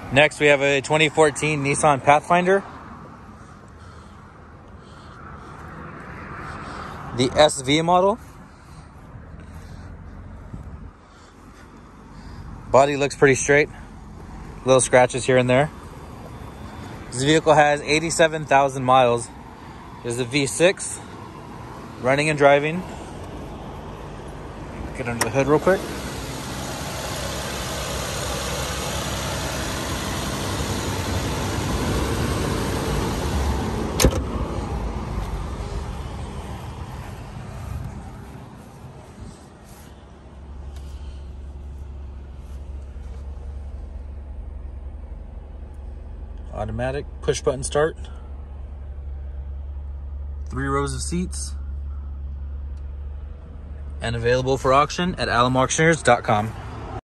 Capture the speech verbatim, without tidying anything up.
Next, we have a twenty fourteen Nissan Pathfinder. The S V model. Body looks pretty straight. Little scratches here and there. This vehicle has eighty-seven thousand miles. There's a V six, running and driving. Get under the hood real quick. Automatic push button start. Three rows of seats. And available for auction at alum auctioneers dot com.